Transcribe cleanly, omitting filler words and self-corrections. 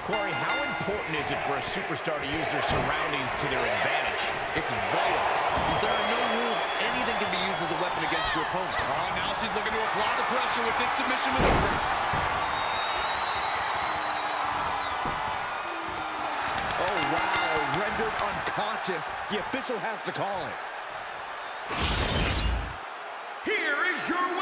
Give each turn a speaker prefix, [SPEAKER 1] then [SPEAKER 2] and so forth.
[SPEAKER 1] Corey, how important is it for a superstar to use their surroundings to their advantage?
[SPEAKER 2] It's vital. Since there are no rules, anything can be used as a weapon against your opponent.
[SPEAKER 3] Oh, now she's looking to apply the pressure with this submission maneuver.
[SPEAKER 4] Oh, wow. Rendered unconscious. The official has to call it.
[SPEAKER 5] Here is your